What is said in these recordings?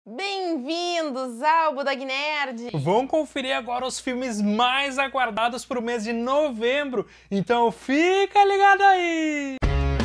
Bem-vindos ao Budog Nerd! Vamos conferir agora os filmes mais aguardados para o mês de novembro, então fica ligado aí!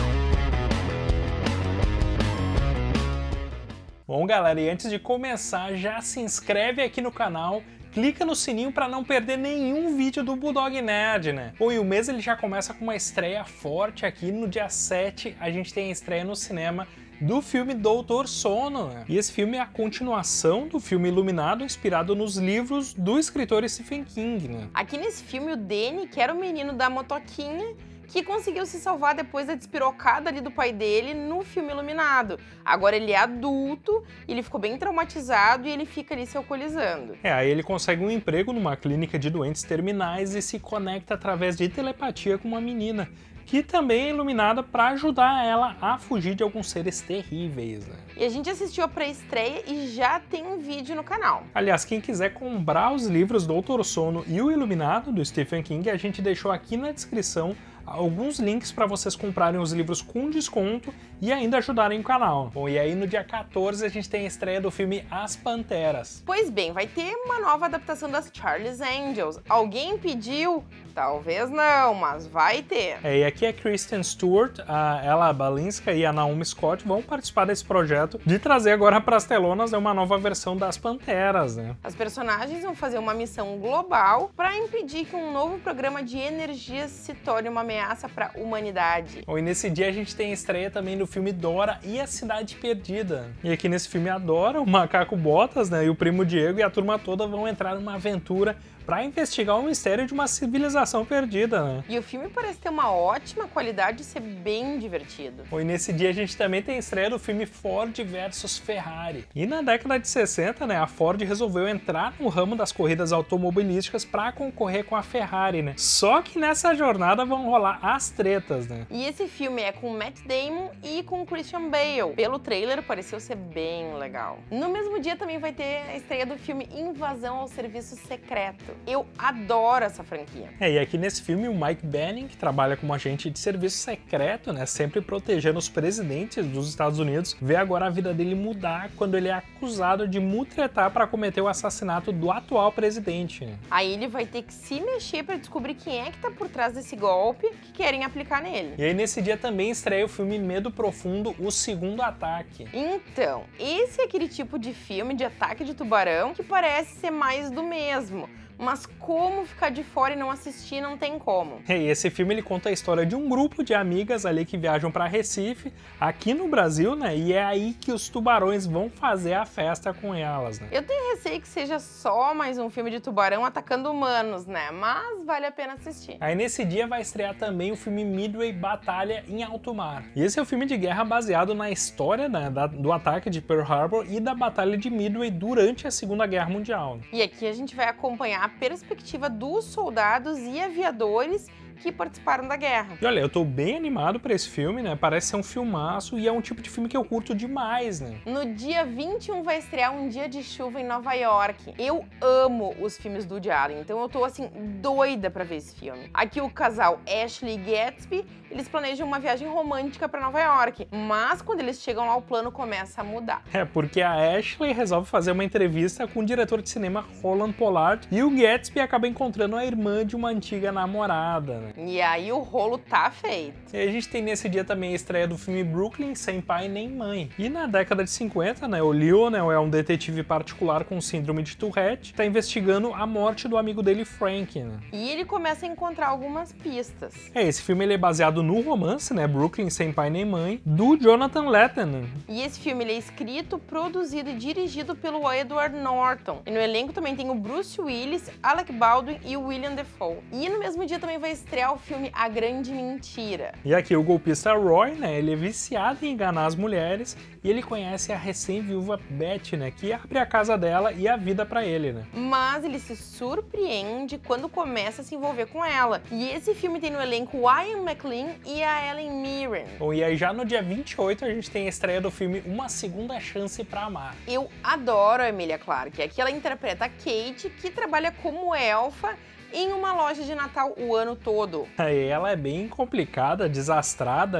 Bom, galera, e antes de começar, já se inscreve aqui no canal, clica no sininho para não perder nenhum vídeo do Budog Nerd, né? Bom, e o mês ele já começa com uma estreia forte aqui. No dia 7 a gente tem a estreia no cinema do filme Doutor Sono, né? E esse filme é a continuação do filme Iluminado, inspirado nos livros do escritor Stephen King, né? Aqui nesse filme o Danny, que era o menino da motoquinha, que conseguiu se salvar depois da despirocada ali do pai dele no filme Iluminado. Agora ele é adulto, ele ficou bem traumatizado e ele fica ali se alcoolizando. Aí ele consegue um emprego numa clínica de doentes terminais e se conecta através de telepatia com uma menina, que também é iluminada para ajudar ela a fugir de alguns seres terríveis, né? E a gente assistiu a pré-estreia e já tem um vídeo no canal. Aliás, quem quiser comprar os livros Doutor Sono e o Iluminado, do Stephen King, a gente deixou aqui na descrição alguns links para vocês comprarem os livros com desconto e ainda ajudarem o canal. Bom, e aí no dia 14 a gente tem a estreia do filme As Panteras. Pois bem, vai ter uma nova adaptação das Charlie's Angels. Alguém pediu? Talvez não, mas vai ter. E aqui a Kristen Stewart, a Ella Balinska e a Naomi Scott vão participar desse projeto de trazer agora para as telonas uma nova versão das Panteras, né? As personagens vão fazer uma missão global para impedir que um novo programa de energia se torne uma ameaça para a humanidade. E nesse dia a gente tem a estreia também do filme Dora e a Cidade Perdida. E aqui nesse filme a Dora, o Macaco Botas, né, e o primo Diego e a turma toda vão entrar numa aventura para investigar o mistério de uma civilização perdida, né? E o filme parece ter uma ótima qualidade e ser bem divertido. E nesse dia a gente também tem a estreia do filme Ford versus Ferrari. E na década de 60, né, a Ford resolveu entrar no ramo das corridas automobilísticas para concorrer com a Ferrari, né? Só que nessa jornada vão rolar as tretas, né? E esse filme é com Matt Damon e com Christian Bale. Pelo trailer pareceu ser bem legal. No mesmo dia também vai ter a estreia do filme Invasão ao Serviço Secreto. Eu adoro essa franquia. E aqui nesse filme o Mike Banning, que trabalha como agente de serviço secreto, né, sempre protegendo os presidentes dos Estados Unidos, vê agora a vida dele mudar quando ele é acusado de mutretar para cometer o assassinato do atual presidente. Aí ele vai ter que se mexer para descobrir quem é que tá por trás desse golpe que querem aplicar nele. E aí nesse dia também estreia o filme Medo Profundo, O Segundo Ataque. Então, esse é aquele tipo de filme de ataque de tubarão que parece ser mais do mesmo. Mas como ficar de fora e não assistir não tem como. E esse filme ele conta a história de um grupo de amigas ali que viajam para Recife, aqui no Brasil, né? E é aí que os tubarões vão fazer a festa com elas, né? Eu tenho receio que seja só mais um filme de tubarão atacando humanos, né? Mas vale a pena assistir. Aí nesse dia vai estrear também o filme Midway Batalha em Alto Mar. E esse é um filme de guerra baseado na história, né, do ataque de Pearl Harbor e da Batalha de Midway durante a Segunda Guerra Mundial. E aqui a gente vai acompanhar a perspectiva dos soldados e aviadores que participaram da guerra. E olha, eu tô bem animado pra esse filme, né? Parece ser um filmaço e é um tipo de filme que eu curto demais, né? No dia 21 vai estrear Um Dia de Chuva em Nova York. Eu amo os filmes do Woody Allen, então eu tô assim doida pra ver esse filme. Aqui o casal Ashley e Gatsby, eles planejam uma viagem romântica pra Nova York, mas quando eles chegam lá o plano começa a mudar. Porque a Ashley resolve fazer uma entrevista com o diretor de cinema Roland Pollard e o Gatsby acaba encontrando a irmã de uma antiga namorada, né? E aí o rolo tá feito. E a gente tem nesse dia também a estreia do filme Brooklyn, Sem Pai Nem Mãe. E na década de 50, né, o Lionel é um detetive particular com síndrome de Tourette, tá investigando a morte do amigo dele, Frank, né? E ele começa a encontrar algumas pistas. Esse filme ele é baseado no romance, né, Brooklyn, Sem Pai Nem Mãe, do Jonathan Letton. E esse filme ele é escrito, produzido e dirigido pelo Edward Norton. E no elenco também tem o Bruce Willis, Alec Baldwin e o William Dafoe. E no mesmo dia também vai estrear o filme A Grande Mentira. E aqui o golpista Roy, né, ele é viciado em enganar as mulheres e ele conhece a recém-viúva Beth, né, que abre a casa dela e a vida pra ele, né. Mas ele se surpreende quando começa a se envolver com ela. E esse filme tem no elenco o Ian McKellen e a Helen Mirren. Bom, e aí já no dia 28 a gente tem a estreia do filme Uma Segunda Chance pra Amar. Eu adoro a Emilia Clarke. Aqui ela interpreta a Kate, que trabalha como elfa em uma loja de Natal o ano todo. Aí ela é bem complicada, desastrada ali,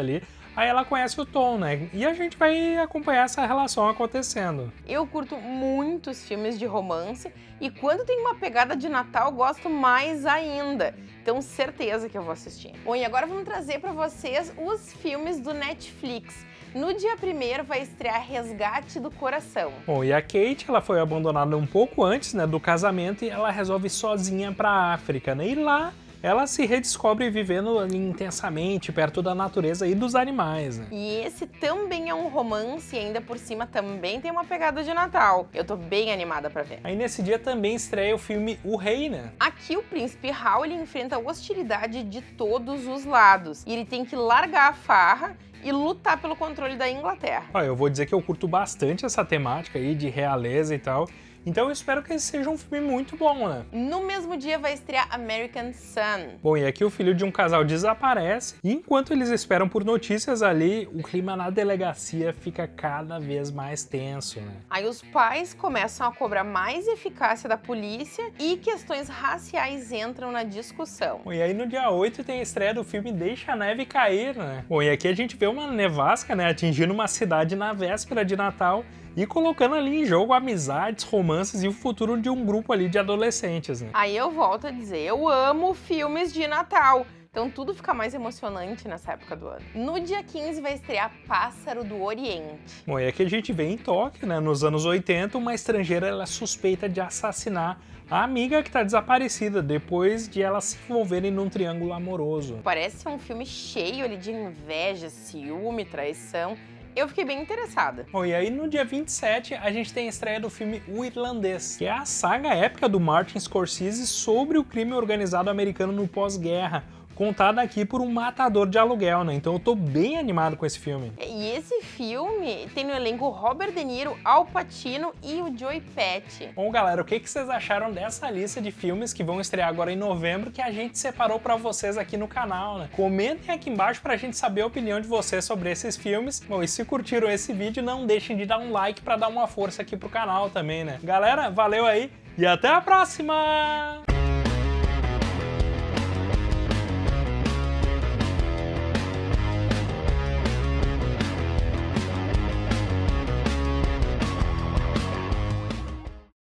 aí ela conhece o Tom, né? E a gente vai acompanhar essa relação acontecendo. Eu curto muitos filmes de romance e quando tem uma pegada de Natal, gosto mais ainda. Então, certeza que eu vou assistir. Bom, e agora vamos trazer para vocês os filmes do Netflix. No dia 1º vai estrear Resgate do Coração. Bom, e a Kate, ela foi abandonada um pouco antes, né, do casamento e ela resolve sozinha para a África, né? E lá ela se redescobre vivendo ali intensamente, perto da natureza e dos animais, né? E esse também é um romance e ainda por cima também tem uma pegada de Natal. Eu tô bem animada pra ver. Aí nesse dia também estreia o filme O Rei, né? Aqui o príncipe Hal ele enfrenta a hostilidade de todos os lados. E ele tem que largar a farra e lutar pelo controle da Inglaterra. Ó, eu vou dizer que eu curto bastante essa temática aí de realeza e tal. Então eu espero que esse seja um filme muito bom, né? No mesmo dia vai estrear American Son. Bom, e aqui o filho de um casal desaparece e enquanto eles esperam por notícias ali, o clima na delegacia fica cada vez mais tenso, né? Aí os pais começam a cobrar mais eficácia da polícia e questões raciais entram na discussão. Bom, e aí no dia 8 tem a estreia do filme Deixa a Neve Cair, né? Bom, e aqui a gente vê uma nevasca, né, atingindo uma cidade na véspera de Natal e colocando ali em jogo amizades, romances e o futuro de um grupo ali de adolescentes, né? Aí eu volto a dizer, eu amo filmes de Natal. Então tudo fica mais emocionante nessa época do ano. No dia 15 vai estrear Pássaro do Oriente. Bom, e aqui a gente vê em Tóquio, né, nos anos 80, uma estrangeira ela é suspeita de assassinar a amiga que está desaparecida depois de elas se envolverem num triângulo amoroso. Parece um filme cheio ali de inveja, ciúme, traição. Eu fiquei bem interessada. Bom, e aí no dia 27 a gente tem a estreia do filme O Irlandês, que é a saga épica do Martin Scorsese sobre o crime organizado americano no pós-guerra, contada aqui por um matador de aluguel, né? Então eu tô bem animado com esse filme. E esse filme tem no elenco Robert De Niro, Al Pacino e o Joey Pesci. Bom, galera, o que vocês acharam dessa lista de filmes que vão estrear agora em novembro que a gente separou pra vocês aqui no canal, né? Comentem aqui embaixo pra gente saber a opinião de vocês sobre esses filmes. Bom, e se curtiram esse vídeo, não deixem de dar um like pra dar uma força aqui pro canal também, né? Galera, valeu aí e até a próxima!